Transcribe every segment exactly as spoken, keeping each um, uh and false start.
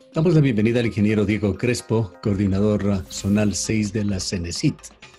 Damos la bienvenida al ingeniero Diego Crespo, coordinador uh, zonal seis de la CENESID.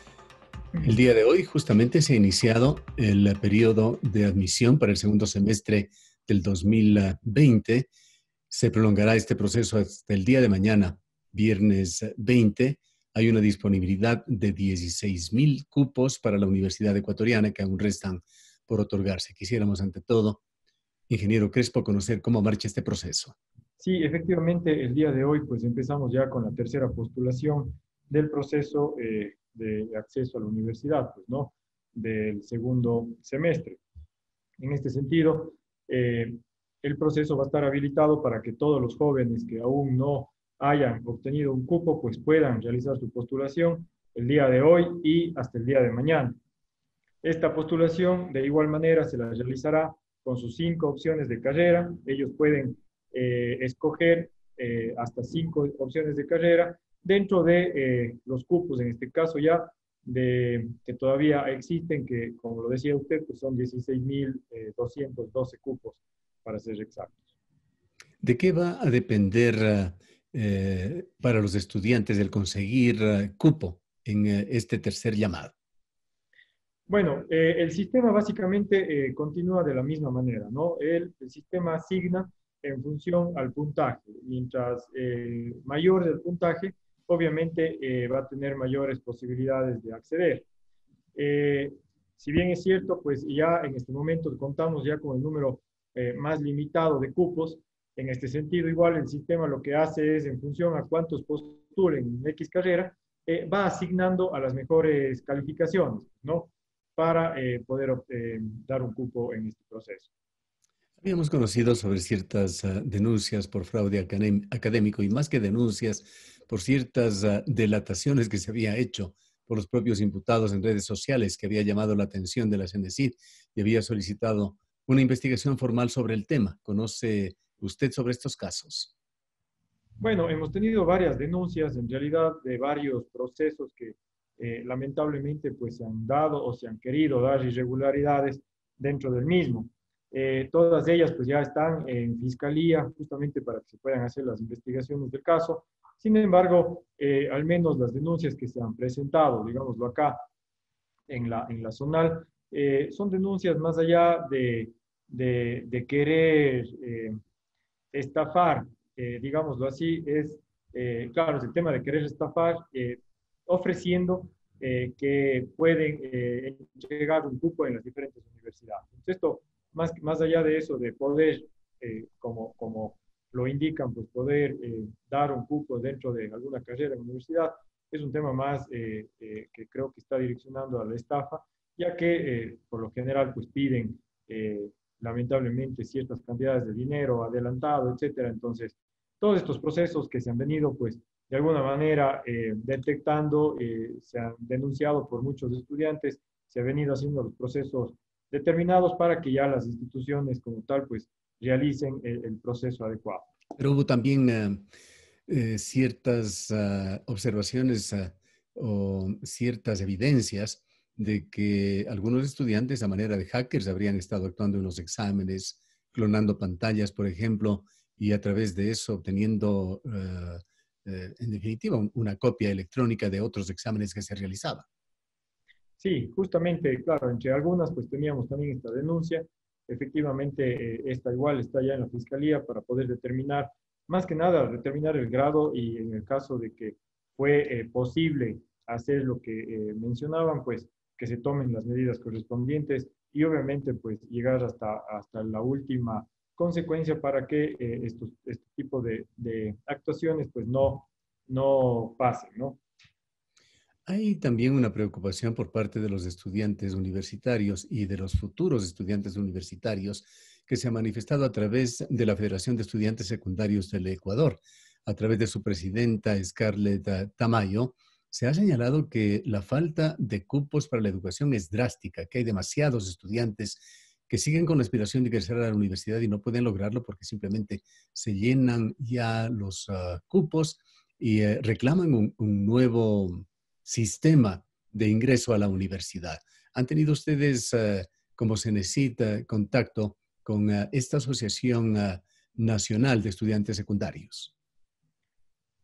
El día de hoy justamente se ha iniciado el uh, periodo de admisión para el segundo semestre del dos mil veinte. Se prolongará este proceso hasta el día de mañana, viernes veinte. Hay una disponibilidad de dieciséis mil cupos para la Universidad Ecuatoriana que aún restan por otorgarse. Quisiéramos, ante todo, ingeniero Crespo, conocer cómo marcha este proceso. Sí, efectivamente, el día de hoy pues empezamos ya con la tercera postulación del proceso eh, de acceso a la universidad, pues, ¿no? Del segundo semestre. En este sentido, eh, el proceso va a estar habilitado para que todos los jóvenes que aún no hayan obtenido un cupo, pues puedan realizar su postulación el día de hoy y hasta el día de mañana. Esta postulación, de igual manera, se la realizará con sus cinco opciones de carrera. Ellos pueden eh, escoger eh, hasta cinco opciones de carrera dentro de eh, los cupos, en este caso ya, de, que todavía existen, que como lo decía usted, pues son dieciséis mil doscientos doce cupos, para ser exactos. ¿De qué va a depender eh, para los estudiantes el conseguir uh, cupo en uh, este tercer llamado? Bueno, eh, el sistema básicamente eh, continúa de la misma manera, ¿no? El, el sistema asigna en función al puntaje. Mientras eh, mayor el puntaje, obviamente eh, va a tener mayores posibilidades de acceder. Eh, si bien es cierto, pues ya en este momento contamos ya con el número eh, más limitado de cupos. En este sentido, igual el sistema lo que hace es, en función a cuántos postulen en X carrera, eh, va asignando a las mejores calificaciones, ¿no? Para eh, poder eh, dar un cupo en este proceso. Habíamos conocido sobre ciertas uh, denuncias por fraude académico y más que denuncias, por ciertas uh, delataciones que se había hecho por los propios imputados en redes sociales, que había llamado la atención de la CENESID y había solicitado una investigación formal sobre el tema. ¿Conoce usted sobre estos casos? Bueno, hemos tenido varias denuncias, en realidad, de varios procesos que eh, lamentablemente pues se han dado o se han querido dar irregularidades dentro del mismo. Eh, todas ellas pues ya están en fiscalía justamente para que se puedan hacer las investigaciones del caso. Sin embargo, eh, al menos las denuncias que se han presentado, digámoslo acá, en la, en la zonal, eh, son denuncias más allá de, de, de querer eh, estafar, eh, digámoslo así, es, eh, claro, es el tema de querer estafar, eh, ofreciendo eh, que pueden eh, llegar un cupo en las diferentes universidades. Entonces, esto, más, más allá de eso, de poder, eh, como, como lo indican, pues poder eh, dar un cupo dentro de alguna carrera en la universidad, es un tema más eh, eh, que creo que está direccionando a la estafa, ya que eh, por lo general pues piden eh, lamentablemente ciertas cantidades de dinero adelantado, etcétera. Entonces, todos estos procesos que se han venido, pues, de alguna manera eh, detectando, eh, se han denunciado por muchos estudiantes, se han venido haciendo los procesos determinados para que ya las instituciones como tal, pues, realicen el, el proceso adecuado. Pero hubo también uh, eh, ciertas uh, observaciones uh, o ciertas evidencias de que algunos estudiantes a manera de hackers habrían estado actuando en los exámenes, clonando pantallas, por ejemplo, y a través de eso obteniendo, uh, eh, en definitiva, un, una copia electrónica de otros exámenes que se realizaban. Sí, justamente, claro, entre algunas pues teníamos también esta denuncia. Efectivamente, eh, esta igual está ya en la fiscalía para poder determinar, más que nada, determinar el grado y en el caso de que fue eh, posible hacer lo que eh, mencionaban, pues que se tomen las medidas correspondientes y obviamente pues llegar hasta, hasta la última consecuencia para que eh, estos, este tipo de, de actuaciones pues no, no pasen, ¿no? Hay también una preocupación por parte de los estudiantes universitarios y de los futuros estudiantes universitarios que se ha manifestado a través de la Federación de Estudiantes Secundarios del Ecuador. A través de su presidenta Scarlett Tamayo, se ha señalado que la falta de cupos para la educación es drástica, que hay demasiados estudiantes que siguen con la aspiración de ingresar a la universidad y no pueden lograrlo porque simplemente se llenan ya los uh, cupos y uh, reclaman un, un nuevo sistema de ingreso a la universidad. ¿Han tenido ustedes, uh, como se necesita, contacto con uh, esta Asociación uh, Nacional de Estudiantes Secundarios?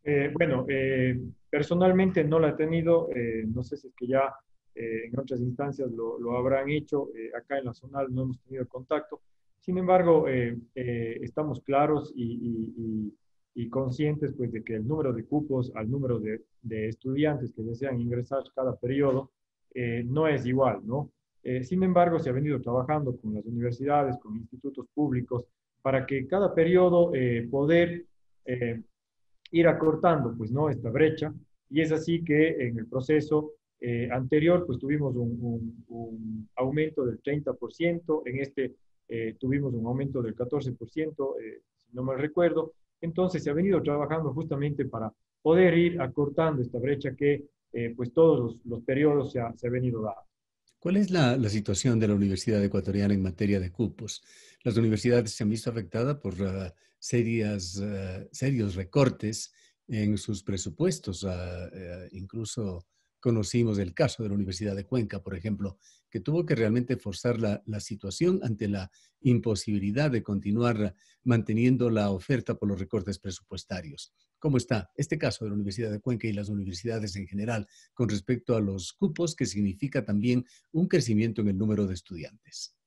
Eh, bueno, eh, personalmente no la he tenido, eh, no sé si es que ya eh, en otras instancias lo, lo habrán hecho, eh, acá en la zona no hemos tenido contacto. Sin embargo, eh, eh, estamos claros y, y- y- y conscientes pues, de que el número de cupos al número de, de estudiantes que desean ingresar cada periodo eh, no es igual, ¿no? Eh, sin embargo, se ha venido trabajando con las universidades, con institutos públicos, para que cada periodo eh, poder eh, ir acortando, pues, ¿no? Esta brecha. Y es así que en el proceso eh, anterior, pues, tuvimos un, un, un, aumento del treinta por ciento, en este eh, tuvimos un aumento del catorce por ciento, eh, si no mal recuerdo. Entonces, se ha venido trabajando justamente para poder ir acortando esta brecha que, eh, pues, todos los, los periodos se ha, se ha venido dando. ¿Cuál es la, la situación de la Universidad Ecuatoriana en materia de cupos? Las universidades se han visto afectadas por uh, serias, uh, serios recortes en sus presupuestos. Uh, uh, incluso conocimos el caso de la Universidad de Cuenca, por ejemplo, que tuvo que realmente forzar la, la situación ante la imposibilidad de continuar manteniendo la oferta por los recortes presupuestarios. ¿Cómo está este caso de la Universidad de Cuenca y las universidades en general con respecto a los cupos, que significa también un crecimiento en el número de estudiantes?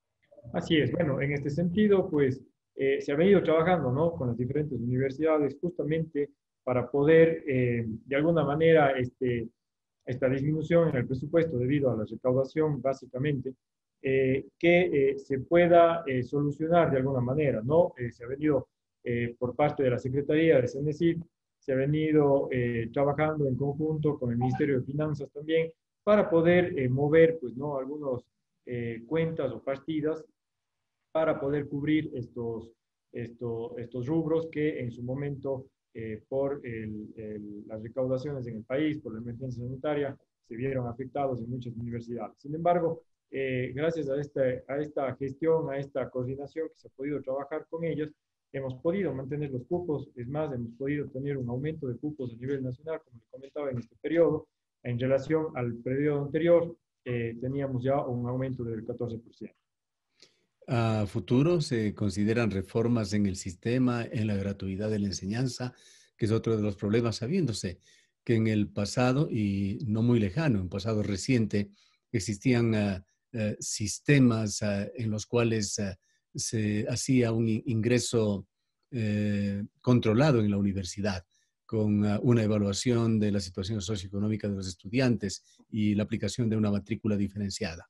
Así es, bueno, en este sentido, pues eh, se ha venido trabajando, ¿no? Con las diferentes universidades justamente para poder, eh, de alguna manera, este, esta disminución en el presupuesto debido a la recaudación, básicamente, eh, que eh, se pueda eh, solucionar de alguna manera, ¿no? Eh, se ha venido eh, por parte de la Secretaría de CENESID, se ha venido eh, trabajando en conjunto con el Ministerio de Finanzas también para poder eh, mover, pues, ¿no? Algunos eh, cuentas o partidas para poder cubrir estos, estos, estos rubros que en su momento, eh, por el, el, las recaudaciones en el país, por la emergencia sanitaria, se vieron afectados en muchas universidades. Sin embargo, eh, gracias a, este, a esta gestión, a esta coordinación que se ha podido trabajar con ellos, hemos podido mantener los cupos. Es más, hemos podido tener un aumento de cupos a nivel nacional, como les comentaba, en este periodo. En relación al periodo anterior, eh, teníamos ya un aumento del catorce por ciento. A futuro se consideran reformas en el sistema, en la gratuidad de la enseñanza, que es otro de los problemas, sabiéndose que en el pasado, y no muy lejano, en pasado reciente, existían uh, uh, sistemas uh, en los cuales uh, se hacía un ingreso uh, controlado en la universidad, con uh, una evaluación de la situación socioeconómica de los estudiantes y la aplicación de una matrícula diferenciada.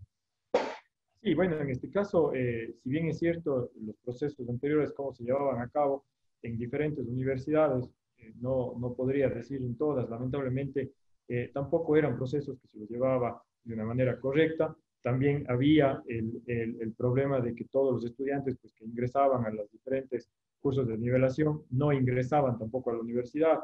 Sí, bueno, en este caso, eh, si bien es cierto, los procesos anteriores, cómo se llevaban a cabo en diferentes universidades, eh, no, no podría decir en todas, lamentablemente, eh, tampoco eran procesos que se los llevaba de una manera correcta. También había el, el, el problema de que todos los estudiantes pues, que ingresaban a los diferentes cursos de nivelación no ingresaban tampoco a la universidad.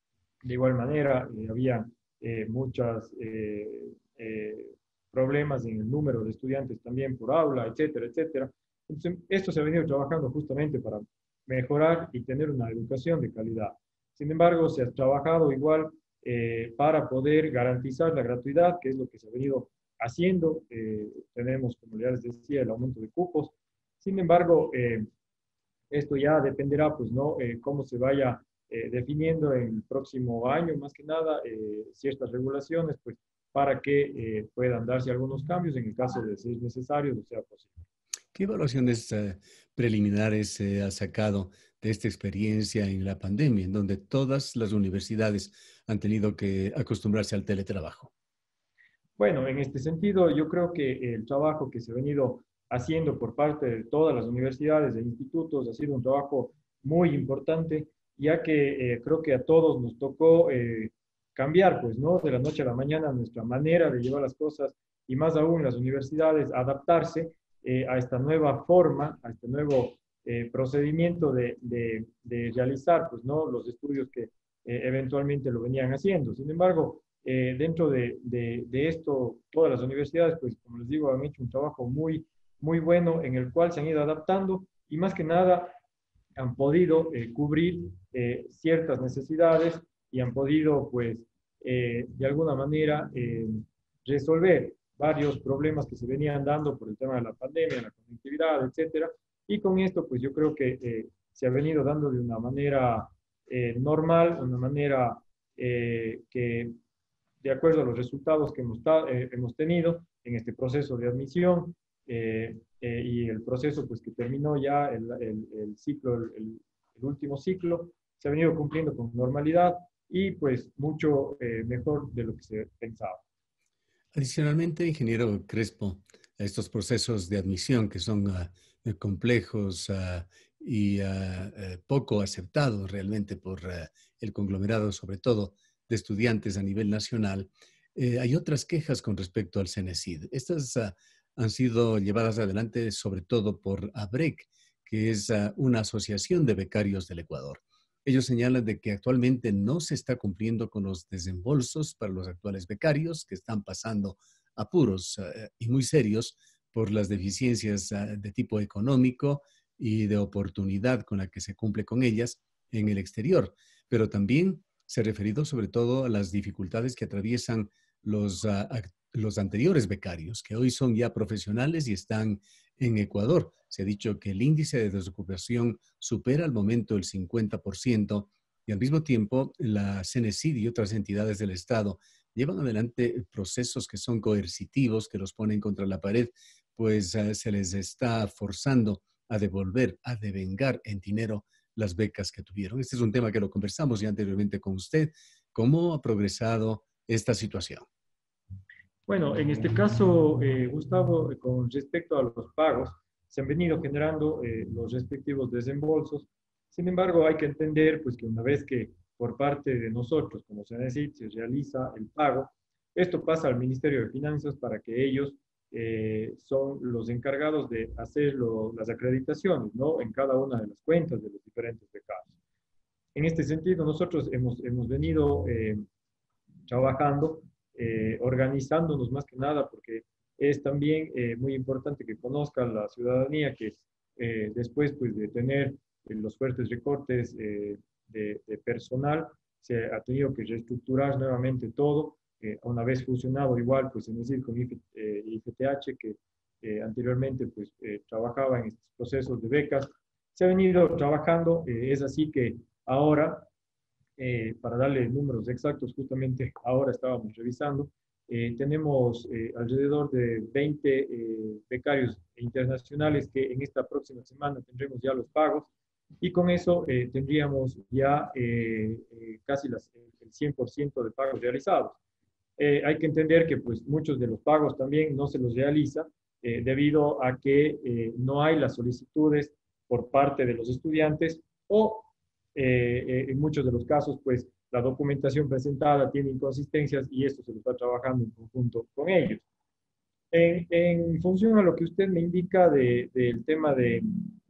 De igual manera, eh, había eh, muchas eh, eh, problemas en el número de estudiantes también por aula, etcétera, etcétera. Entonces, esto se ha venido trabajando justamente para mejorar y tener una educación de calidad. Sin embargo, se ha trabajado igual eh, para poder garantizar la gratuidad, que es lo que se ha venido haciendo. Eh, tenemos, como ya les decía, el aumento de cupos. Sin embargo, eh, esto ya dependerá, pues, ¿no? Eh, cómo se vaya eh, definiendo en el próximo año, más que nada, eh, ciertas regulaciones, pues, para que eh, puedan darse algunos cambios en el caso de ser necesarios o sea posible. ¿Qué evaluaciones uh, preliminares se uh, ha sacado de esta experiencia en la pandemia, en donde todas las universidades han tenido que acostumbrarse al teletrabajo? Bueno, en este sentido, yo creo que el trabajo que se ha venido haciendo por parte de todas las universidades e institutos ha sido un trabajo muy importante, ya que eh, creo que a todos nos tocó eh, cambiar, pues, ¿no? De la noche a la mañana nuestra manera de llevar las cosas y más aún las universidades adaptarse eh, a esta nueva forma, a este nuevo eh, procedimiento de, de, de, realizar, pues, ¿no? Los estudios que eh, eventualmente lo venían haciendo. Sin embargo, eh, dentro de, de, de, esto, todas las universidades, pues como les digo, han hecho un trabajo muy, muy bueno en el cual se han ido adaptando y más que nada han podido eh, cubrir eh, ciertas necesidades y han podido, pues, eh, de alguna manera eh, resolver varios problemas que se venían dando por el tema de la pandemia, la conectividad, etcétera. Y con esto, pues yo creo que eh, se ha venido dando de una manera eh, normal, una manera eh, que, de acuerdo a los resultados que hemos, eh, hemos tenido en este proceso de admisión eh, eh, y el proceso pues, que terminó ya el, el, el ciclo, el, el, último ciclo, se ha venido cumpliendo con normalidad y pues mucho eh, mejor de lo que se pensaba. Adicionalmente, ingeniero Crespo, estos procesos de admisión que son uh, complejos uh, y uh, uh, poco aceptados realmente por uh, el conglomerado, sobre todo de estudiantes a nivel nacional, eh, hay otras quejas con respecto al CENESID. Estas uh, han sido llevadas adelante sobre todo por ABREC, que es uh, una asociación de becarios del Ecuador. Ellos señalan de que actualmente no se está cumpliendo con los desembolsos para los actuales becarios que están pasando apuros uh, y muy serios por las deficiencias uh, de tipo económico y de oportunidad con la que se cumple con ellas en el exterior. Pero también se ha referido sobre todo a las dificultades que atraviesan los, uh, los anteriores becarios, que hoy son ya profesionales y están en Ecuador. Se ha dicho que el índice de desocupación supera al momento el cincuenta por ciento y al mismo tiempo la CENESID y otras entidades del Estado llevan adelante procesos que son coercitivos, que los ponen contra la pared, pues uh, se les está forzando a devolver, a devengar en dinero las becas que tuvieron. Este es un tema que lo conversamos ya anteriormente con usted. ¿Cómo ha progresado esta situación? Bueno, en este caso, eh, Gustavo, con respecto a los pagos, se han venido generando eh, los respectivos desembolsos. Sin embargo, hay que entender pues, que una vez que por parte de nosotros, como se necesita, se realiza el pago, esto pasa al Ministerio de Finanzas para que ellos eh, son los encargados de hacer lo, las acreditaciones, ¿no? En cada una de las cuentas de los diferentes becados. En este sentido, nosotros hemos, hemos venido eh, trabajando, eh, organizándonos más que nada, porque es también eh, muy importante que conozca la ciudadanía que eh, después pues, de tener eh, los fuertes recortes eh, de, de, personal, se ha tenido que reestructurar nuevamente todo, eh, una vez fusionado igual, pues en decir, con I F T H, que eh, anteriormente pues, eh, trabajaba en estos procesos de becas, se ha venido trabajando, eh, es así que ahora eh, para darle números exactos, justamente ahora estábamos revisando, eh, tenemos eh, alrededor de veinte eh, becarios internacionales que en esta próxima semana tendremos ya los pagos y con eso eh, tendríamos ya eh, eh, casi las, el cien por ciento de pagos realizados. Eh, hay que entender que pues, muchos de los pagos también no se los realiza eh, debido a que eh, no hay las solicitudes por parte de los estudiantes o eh, eh, en muchos de los casos, pues la documentación presentada tiene inconsistencias y esto se lo está trabajando en conjunto con ellos. En, en función a lo que usted me indica de, del tema de,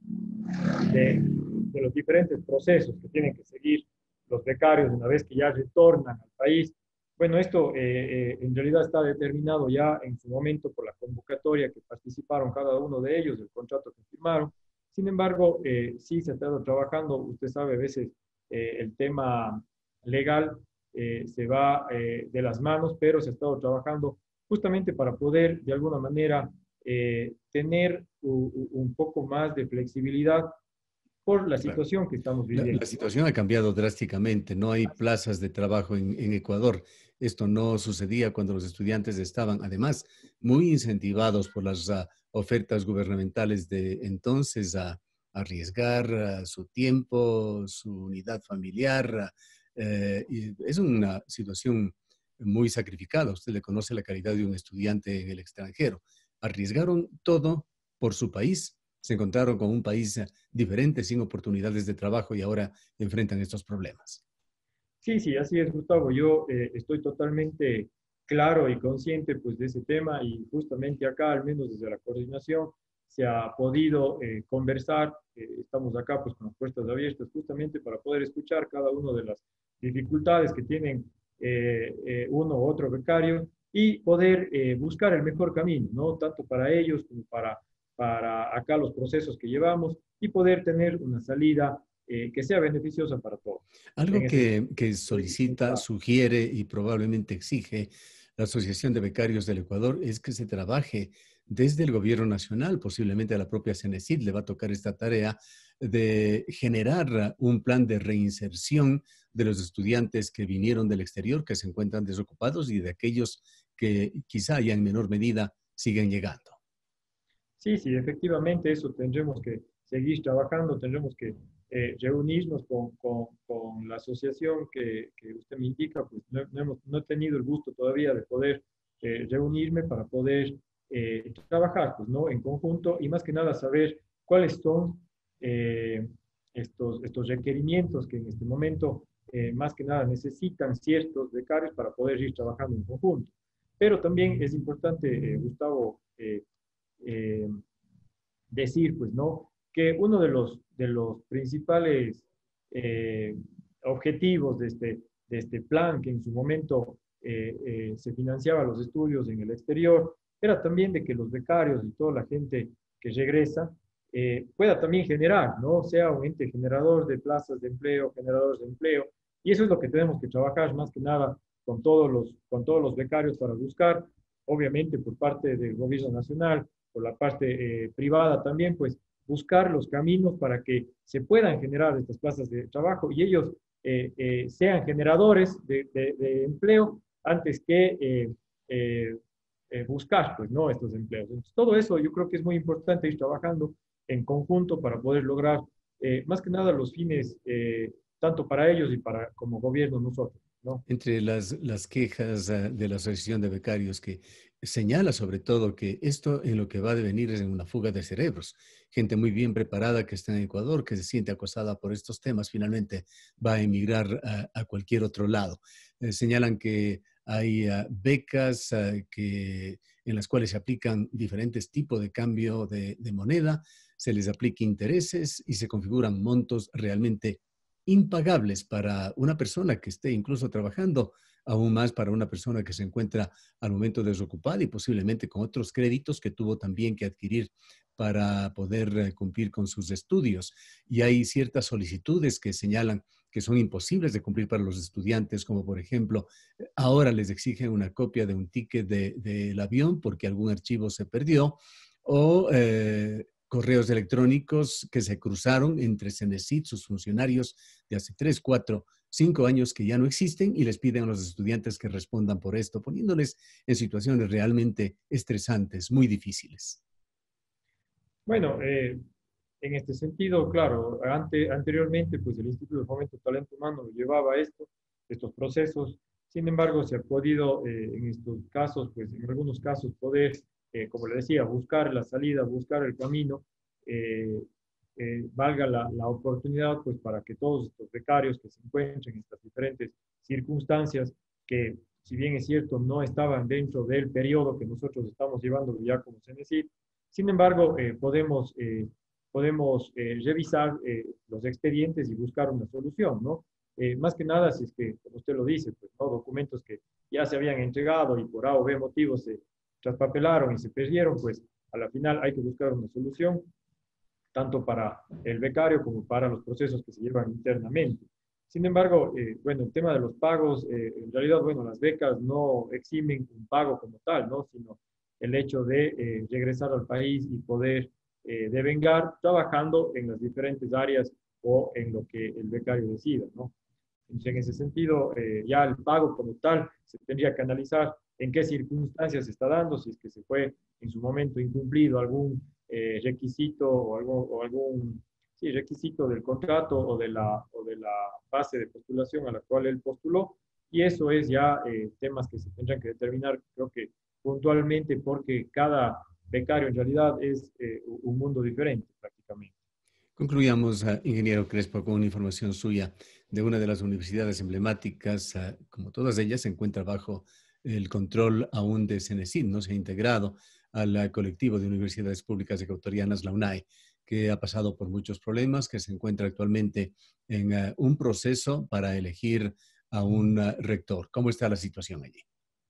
de, de los diferentes procesos que tienen que seguir los becarios una vez que ya retornan al país, bueno, esto eh, eh, en realidad está determinado ya en su momento por la convocatoria que participaron cada uno de ellos, el contrato que firmaron. Sin embargo, eh, sí se ha estado trabajando, usted sabe, a veces eh, el tema legal eh, se va eh, de las manos, pero se ha estado trabajando justamente para poder de alguna manera eh, tener un, un poco más de flexibilidad por la Claro. situación que estamos La, viviendo. la situación ha cambiado drásticamente. No hay plazas de trabajo en, en Ecuador. Esto no sucedía cuando los estudiantes estaban, además, muy incentivados por las uh, ofertas gubernamentales de entonces a, a arriesgar uh, su tiempo, su unidad familiar. Uh, y es una situación muy sacrificada. Usted le conoce la calidad de un estudiante en el extranjero. Arriesgaron todo por su país, se encontraron con un país diferente, sin oportunidades de trabajo y ahora enfrentan estos problemas. Sí, sí, así es, Gustavo. Yo eh, estoy totalmente claro y consciente pues, de ese tema y justamente acá, al menos desde la coordinación, se ha podido eh, conversar. Eh, estamos acá pues, con las puertas abiertas justamente para poder escuchar cada una de las dificultades que tienen eh, eh, uno u otro becario y poder eh, buscar el mejor camino, ¿no? Tanto para ellos como para, para acá los procesos que llevamos y poder tener una salida eh, que sea beneficiosa para todos. Algo En ese que, que solicita, sugiere y probablemente exige la Asociación de Becarios del Ecuador es que se trabaje desde el gobierno nacional, posiblemente a la propia CENESID le va a tocar esta tarea, de generar un plan de reinserción de los estudiantes que vinieron del exterior, que se encuentran desocupados, y de aquellos que quizá ya en menor medida siguen llegando. Sí, sí, efectivamente eso tendremos que seguir trabajando, tendremos que eh, reunirnos con, con, con, la asociación que, que, usted me indica, pues no, no, hemos, no he tenido el gusto todavía de poder eh, reunirme para poder eh, trabajar pues, ¿no? en conjunto y más que nada saber cuáles son eh, estos, estos requerimientos que en este momento eh, más que nada necesitan ciertos becarios para poder ir trabajando en conjunto. Pero también es importante, eh, Gustavo, eh, eh, decir, pues, ¿no? Que uno de los, de los principales eh, objetivos de este, de este plan, que en su momento eh, eh, se financiaba los estudios en el exterior, era también de que los becarios y toda la gente que regresa eh, pueda también generar, ¿no? Sea un ente generador de plazas de empleo, generadores de empleo, y eso es lo que tenemos que trabajar más que nada con todos los, con todos los becarios para buscar, obviamente por parte del gobierno nacional, por la parte eh, privada también, pues buscar los caminos para que se puedan generar estas plazas de trabajo y ellos eh, eh, sean generadores de, de, de, empleo antes que eh, eh, eh, buscar, pues, ¿no? Estos empleos. Entonces, todo eso yo creo que es muy importante ir trabajando en conjunto para poder lograr eh, más que nada los fines, eh, tanto para ellos y para como gobierno nosotros, ¿no? Entre las, las quejas uh, de la Asociación de Becarios, que señala sobre todo que esto en lo que va a devenir es en una fuga de cerebros. Gente muy bien preparada que está en Ecuador, que se siente acosada por estos temas, finalmente va a emigrar a, a cualquier otro lado. Eh, señalan que hay uh, becas uh, que, en las cuales se aplican diferentes tipos de cambio de, de moneda, se les aplica intereses y se configuran montos realmente impagables para una persona que esté incluso trabajando, aún más para una persona que se encuentra al momento desocupada y posiblemente con otros créditos que tuvo también que adquirir para poder eh, cumplir con sus estudios. Y hay ciertas solicitudes que señalan que son imposibles de cumplir para los estudiantes, como por ejemplo, ahora les exigen una copia de un ticket del de, de avión porque algún archivo se perdió, o eh, correos electrónicos que se cruzaron entre Cenecit, sus funcionarios de hace tres, cuatro, cinco años que ya no existen, y les piden a los estudiantes que respondan por esto, poniéndoles en situaciones realmente estresantes, muy difíciles. Bueno, eh, en este sentido, claro, ante, anteriormente, pues el Instituto de Fomento del Talento Humano llevaba esto, estos procesos. Sin embargo, se ha podido eh, en estos casos, pues en algunos casos, poder, eh, como le decía, buscar la salida, buscar el camino, eh, eh, valga la, la, oportunidad, pues para que todos estos becarios que se encuentren en estas diferentes circunstancias, que si bien es cierto, no estaban dentro del periodo que nosotros estamos llevando ya como CENESID, sin embargo, eh, podemos, eh, podemos eh, revisar eh, los expedientes y buscar una solución, ¿no? Eh, más que nada, si es que, como usted lo dice, pues, ¿no? Documentos que ya se habían entregado y por A o B motivos se traspapelaron y se perdieron, pues a la final hay que buscar una solución, tanto para el becario como para los procesos que se llevan internamente. Sin embargo, eh, bueno, el tema de los pagos, eh, en realidad, bueno, las becas no eximen un pago como tal, ¿no? Sino el hecho de eh, regresar al país y poder eh, devengar trabajando en las diferentes áreas o en lo que el becario decida, ¿no? Entonces, en ese sentido, eh, ya el pago como tal se tendría que analizar en qué circunstancias se está dando, si es que se fue en su momento incumplido algún eh, requisito o algún, o algún sí, requisito del contrato o de, la, o de la base de postulación a la cual él postuló, y eso es ya eh, temas que se tendrán que determinar, creo que puntualmente, porque cada becario en realidad es eh, un mundo diferente prácticamente. Concluyamos, uh, ingeniero Crespo, con una información suya de una de las universidades emblemáticas. Uh, como todas ellas, se encuentra bajo el control aún de CENESID, no se ha integrado al colectivo de universidades públicas ecuatorianas, la UNAE, que ha pasado por muchos problemas, que se encuentra actualmente en uh, un proceso para elegir a un uh, rector. ¿Cómo está la situación allí?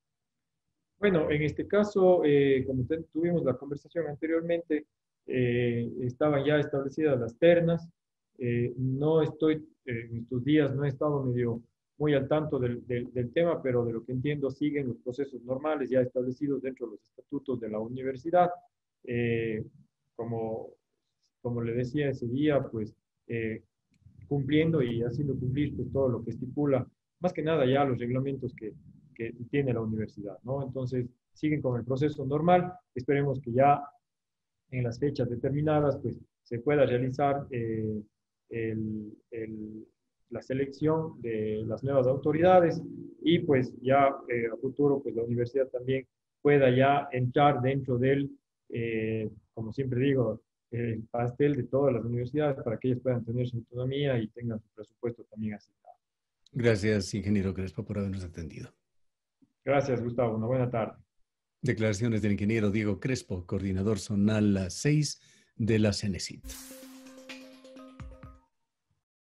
Bueno, en este caso, eh, como tuvimos la conversación anteriormente, eh, estaban ya establecidas las ternas. Eh, no estoy, eh, en estos días no he estado medio muy al tanto del, del, del, tema, pero de lo que entiendo siguen los procesos normales ya establecidos dentro de los estatutos de la universidad. Eh, como, como le decía ese día, pues eh, cumpliendo y haciendo cumplir pues, todo lo que estipula, más que nada ya los reglamentos que, que tiene la universidad, ¿no? Entonces, siguen con el proceso normal, esperemos que ya en las fechas determinadas, pues se pueda realizar eh, el, el, la selección de las nuevas autoridades y pues ya eh, a futuro, pues la universidad también pueda ya entrar dentro del, eh, como siempre digo, el pastel de todas las universidades para que ellas puedan tener su autonomía y tengan su presupuesto también asignado. Gracias, ingeniero Crespo, por habernos atendido. Gracias, Gustavo. Una buena tarde. Declaraciones del ingeniero Diego Crespo, coordinador zonal seis de la CENESID.